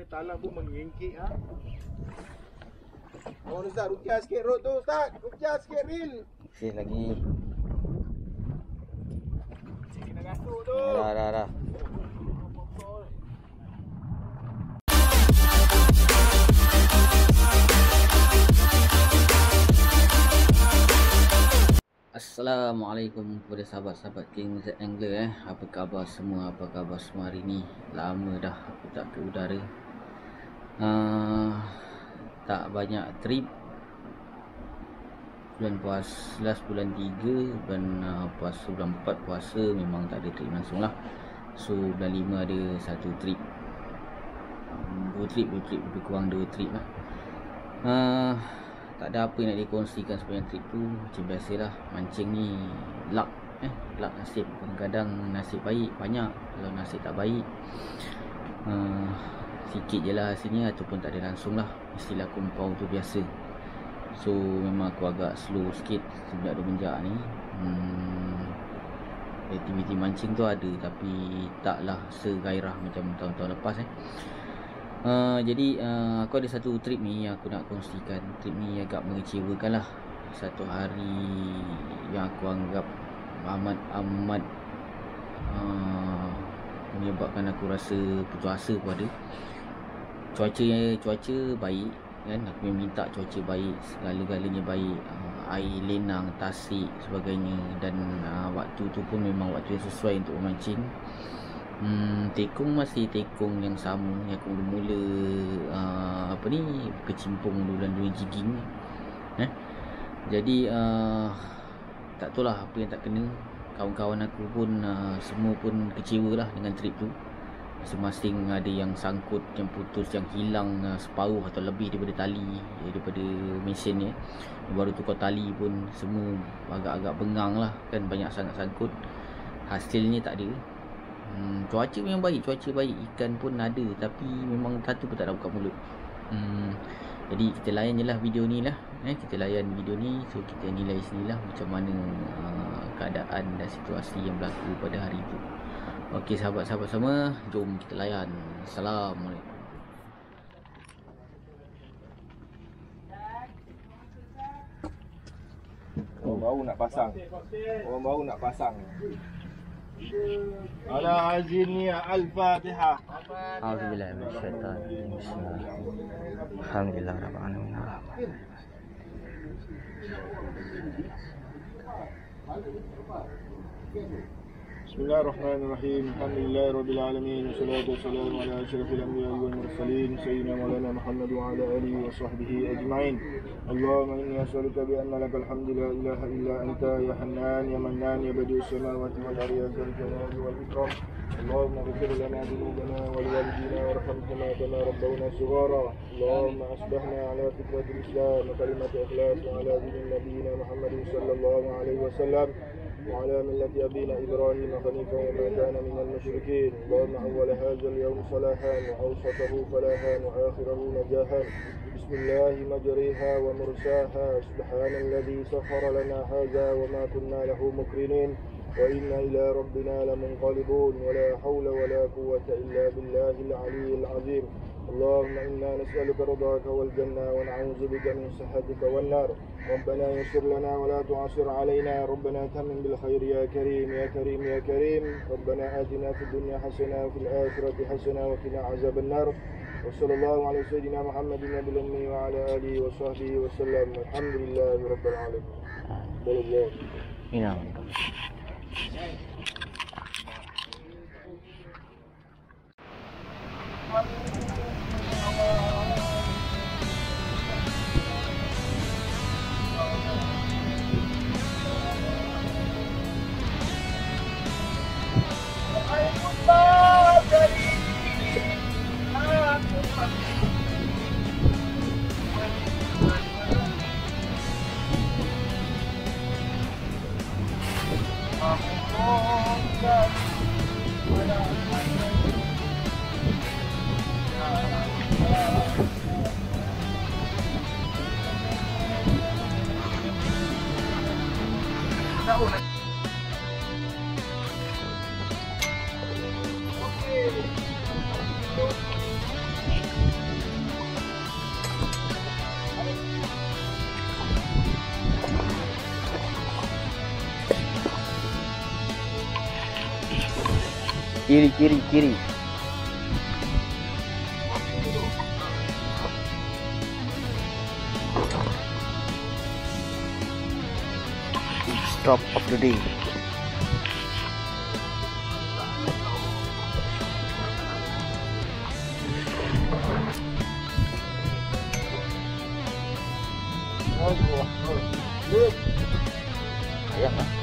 ni talang pun mengingkik ha. Oh Ustaz, rukiah sikit rod tu Ustaz. Rukiah sikit reel. Sikit lagi. Kena gasuk tu. Dah. Assalamualaikum kepada sahabat-sahabat King Z Angler Apa khabar semua? Apa khabar semua hari ni? Lama dah aku tak ke udara. Tak banyak trip. Bulan puasa, last bulan 3, bulan puasa, bulan 4 puasa memang tak ada trip langsung lah. So bulan 5 ada satu trip. 2 trip, lebih kurang 2 trip lah. Tak ada apa yang nak dikongsikan sepanjang trip tu. Macam biasalah, mancing ni luck luck nasib. Kadang-kadang nasib baik banyak, kalau nasib tak baik sikit je lah hasilnya, ataupun tak ada langsung lah. Istilah kumpau tu biasa. So memang aku agak slow sikit sejak 2 menjak ni. Aktiviti mancing tu ada, tapi taklah segairah macam tahun-tahun lepas Jadi aku ada satu trip ni yang aku nak kongsikan. Trip ni agak mengecewakan lah. Satu hari yang aku anggap amat menyebabkan aku rasa putus asa pun ada. Cuaca baik kan, aku minta cuaca baik, segala-galanya baik, air lenang, tasik sebagainya. Dan waktu tu pun memang waktu yang sesuai untuk memancing. Tekong masih tekong yang sama yang aku mula kecimpung bulan 2 jigging Jadi tak tahulah apa yang tak kena. Kawan-kawan aku pun semua pun kecewa lah dengan trip tu. Masing-masing ada yang sangkut, yang putus, yang hilang separuh atau lebih daripada tali, daripada mesin ni. Baru tukar tali pun semua agak-agak bengang lah kan, banyak sangat sangkut. Hasilnya tak ada. Cuaca memang baik, ikan pun ada, tapi memang satu pun tak nak buka mulut. Jadi kita layan je lah video ni lah. Kita layan video ni, so kita nilai sendirilah macam mana keadaan dan situasi yang berlaku pada hari itu. Okey sahabat-sahabat semua, jom kita layan. Assalamualaikum. Orang baru nak pasang. Ala azini al-Fatihah. A'udzubillahi minasyaitanir rajim. Alhamdulillah rabbil alamin. Bismillahirrahmanirrahim. Alhamdulillahirabbil alamin. Wassalatu wassalamu ala asyrafil anbiya'i wal mursalin sayyidina maulana Muhammad wa ala alihi wa sahbihi ajma'in. Allahumma inni as'aluka bi anna lakal hamdu la ilaha illa anta ya Hannan ya Mannan ya badi'us samawati wal ardi ya dzal jalali wal ikram. Allahumma ighfir lana dhunubana wa liwalidina warhamhuma kama rabbawna shighara. Allahumma asbahna ala fitratil Islam wa kalimati ikhlas wa ala dinin nabiyina Muhammadin sallallahu alaihi wasallam وعلى ملة أبينا إبراهيم حنيفا وما كان من المشركين. اللهم أول هذا اليوم صلاحا وأوسطه فلاحا وآخره نجاحا. بسم الله مجريها ومرساها. سبحان الذي سخر لنا هذا وما كنا له مقرنين وإنا إلى ربنا لمنقلبون. ولا حول ولا قوة إلا بالله العلي العظيم. اللهم إنا نسألك رضاك والجنة ونعوذ بك من سخطك والنار. ربنا يسر لنا ولا تعسر علينا. ربنا تمن بالخير يا كريم يا كريم يا كريم. ربنا آتنا في الدنيا حسنة وفي الآخرة حسنة وقنا عذاب النار. وصلى الله على سيدنا محمد النبي الأمي وعلى آله وصحبه وسلم. الحمد لله رب العالمين. Kiri. Stop of the day. Ayak lah.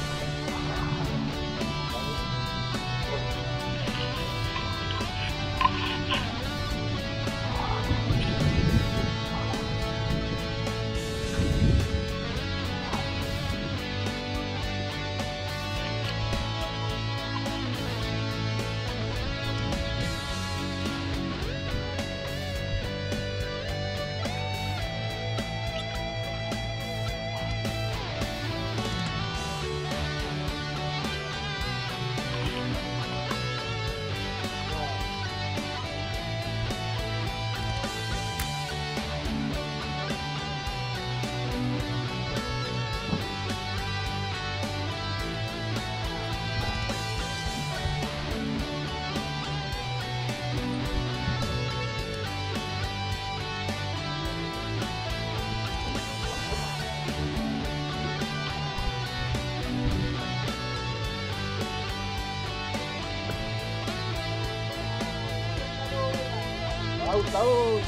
Tahu.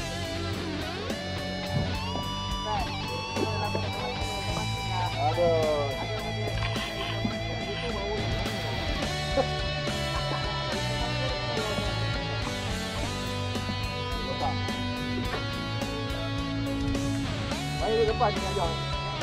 Aduh. Mari ke depan ni aja.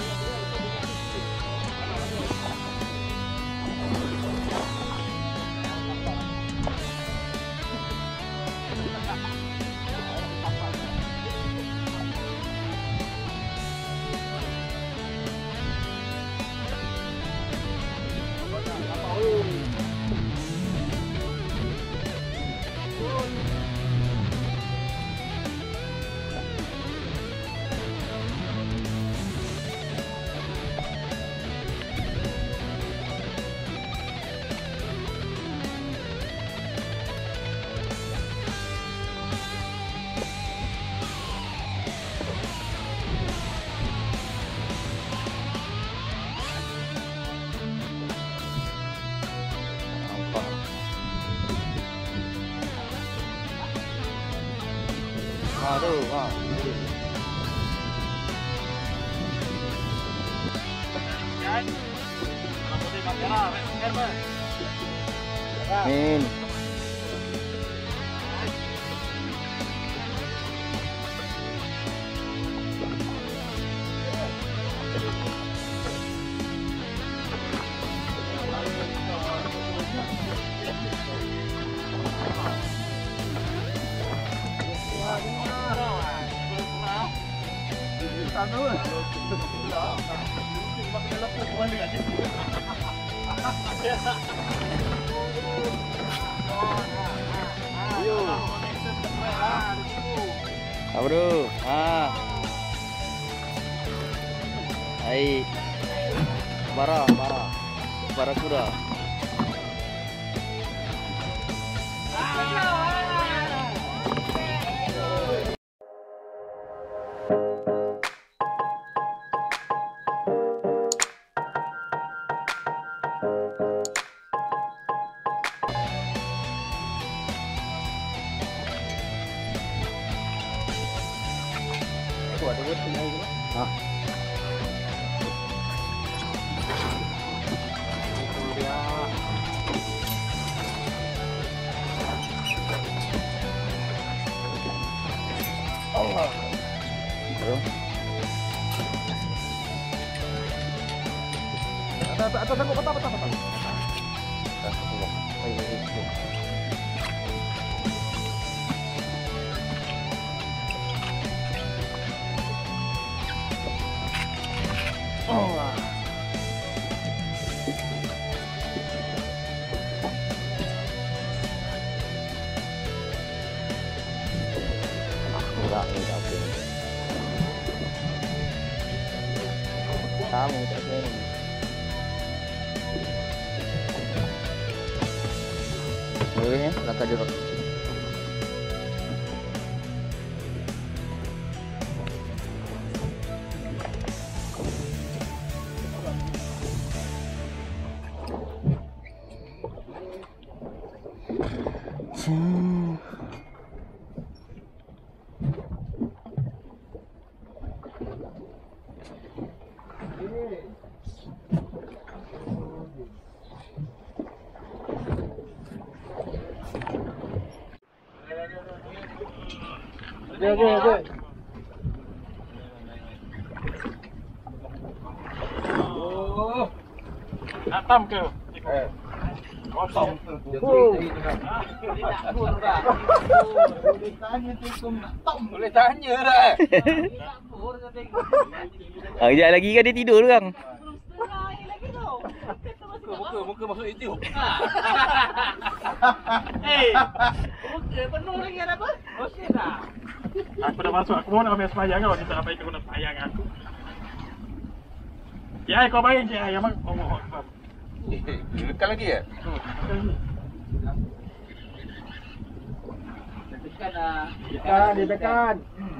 Aduh, Amin. Apa tu? Hai. Bara kuda. Ada buat tinggal gitu. Allah. Ada apa? Kamu tak kira. ya, langkah dia. Okey. Oh. Atam ke? Kosong. Boleh tanya dah. Kejap lagi kan dia tidur tu, Kang. Muka masuk YouTube. Muka penuh lagi ada apa? Okey dah. Aku dah masuk. Aku mau nak ambil semayang kan. Kita sampai ke guna semayang kan. Ya, kau bayang je. Ya, mak. Oh. Dekat lagi ya? Tekan dah. Ditekan.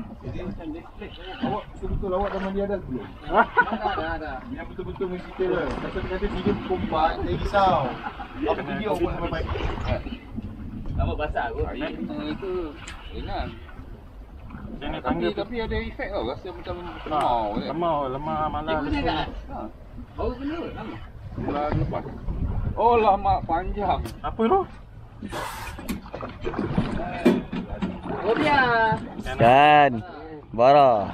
Awak betul-betul awak dah mandi adas belum? Dah. Yang betul-betul mesti kita lah. Kata-kata 3.4, saya risau. Apa video buat sampai baik? Lama basah aku. Itu ringan. Jangan panggil Tapi ada efek tau. Rasa macam lemau kan? lemah, malas. Ikut tak? Baru kena lama. Bulan lepas. Oh lama panjang. Apa tu? Oh dia. Dan Bara.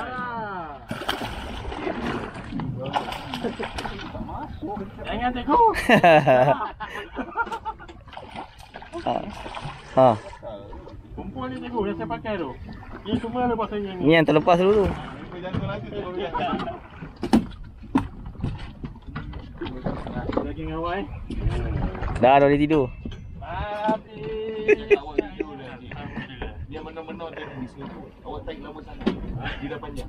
Jangan tengok. Ha. Kumpul ni tengok yang saya pakai tu. Ni semua lepas saya ni. Ni yang terlepas dulu. Daging awal. Dah dia tidur. Habis. Awak tidur dah ni. Dia menor-menor tadi di sini. Awak tarik lama sangat. Dia dah panjang.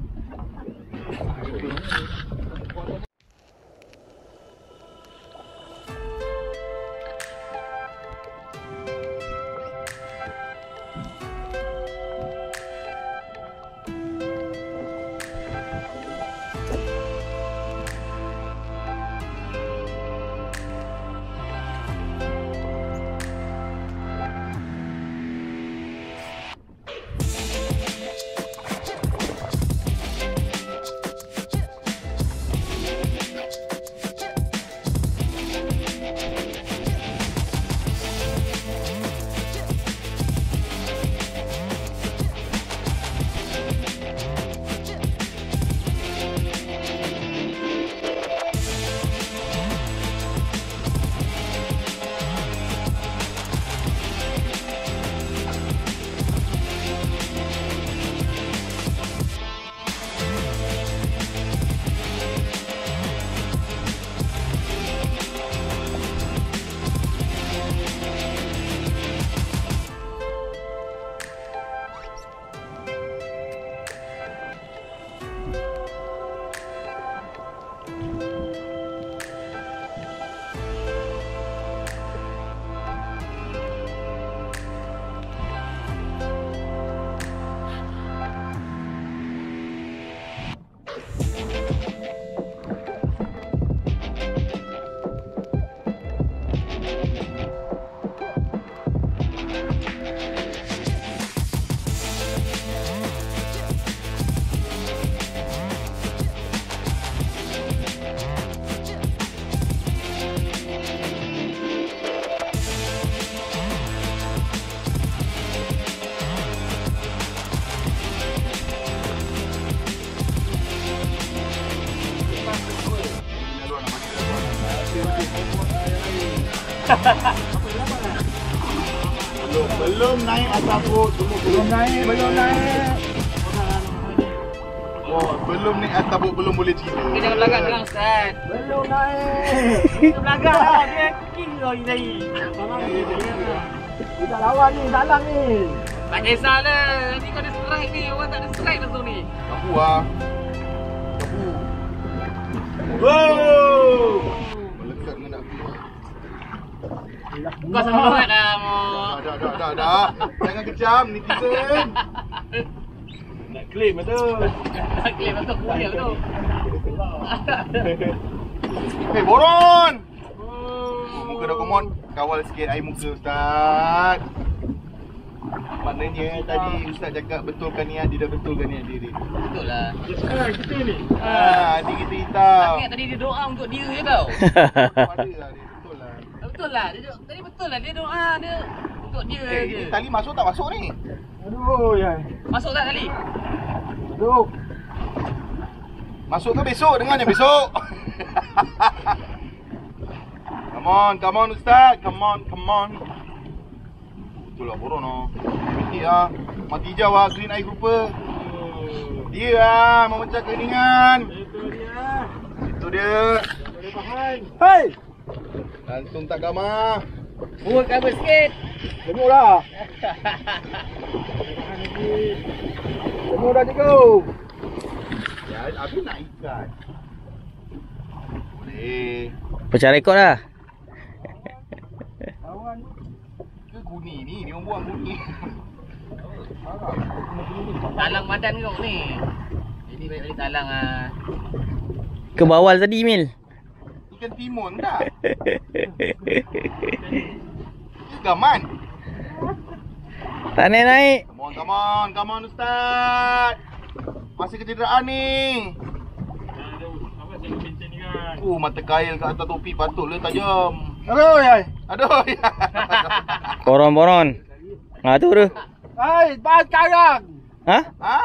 Belum naik atas boat, belum naik. Oh, belum naik atas boat, belum boleh cerita. Kita jangan belagak dengan Ustaz. Belum naik. Kita belagak lah. Dia cooking lagi tadi. Kita lawan ni, dalam ni. Tak kisahlah. Nanti kau ada strike ni. Orang tak ada strike langsung ni. Kapu ah. Kapu. Wow. Melekat dengan nak keluar. Kau sangat dah mau. Dah. Jangan kejam netizen. Nak claim betul. Nak claim betul, clear betul. Hei, Boron! Muka dah komon. Kawal sikit air muka, Ustaz. Maknanya tadi Ustaz cakap betulkan niat dia, dah betulkan niat dia. Betul lah. Kita ni. Adik kita hitam. Ingat tadi dia doa untuk dia je tau. Ada lah dia, betul lah. Betul lah. Tadi betul lah dia doa dia untuk dia je. Ini tali masuk tak masuk ni? Aduh, ya. Masuk tak tadi? Aduh. Masuk ke besok? Dengarnya besok. Come on Ustaz. Come on. Betul lah Boron oh. Mati lah. Mati hijau lah. Green eye grouper. Dia lah memecah keheningan. Itu dia. Boleh bahan. Hei! Langsung tak gamar. Buat cover sikit. Lemur lah. Lemur dah juga. Ya, habis nak ikat. Boleh. Pecah rekod lah. Kawan ke guni ni? Dia orang buang guni. Talang badan kau ni. Jadi balik talang ah. Ke bawal tadi Mil. Ikan timun dah. Gaman. Tak naik. Come on Ustaz. Masih kecederaan ni. Apa saya pencet ni kan? Mata kail kat atas topi patutlah tajam. Aduh, ya. Boron. Ha tu tu. Hai, bahas sekarang. Ha? Ha?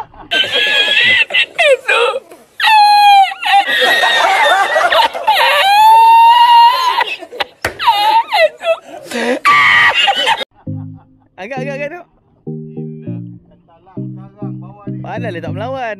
Agak tu. Talang sekarang bawah ni. Padahal dia tak melawan.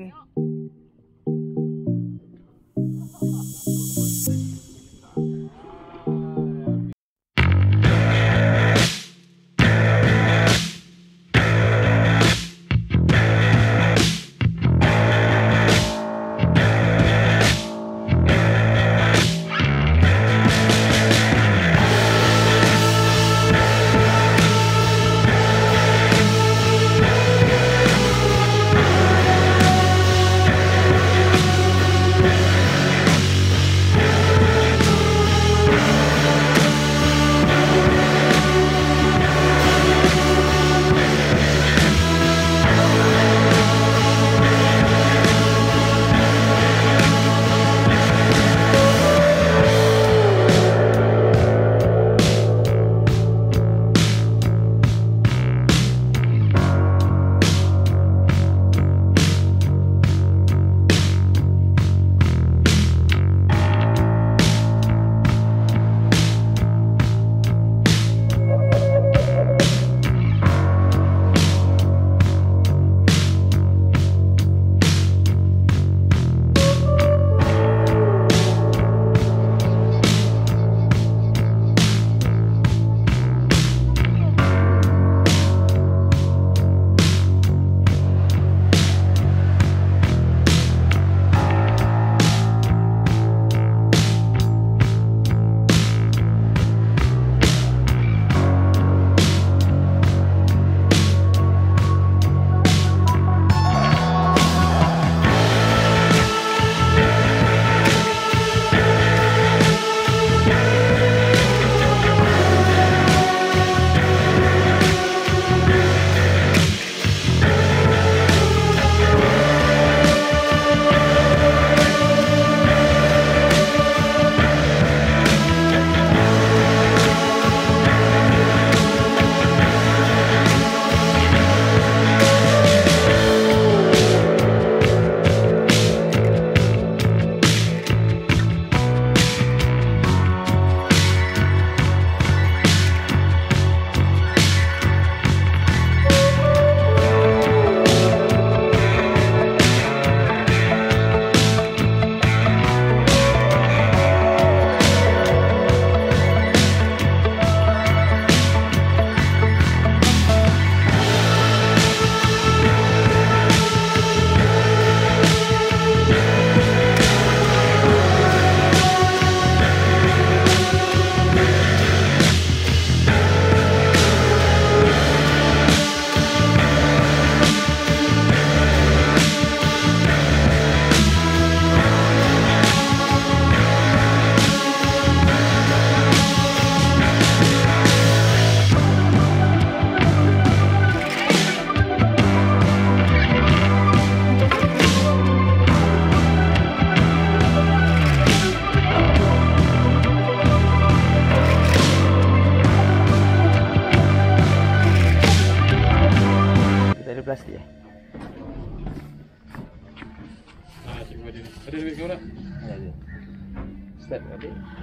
Cikgu ada ni. Ada duit kau tak? Ada. Start ada.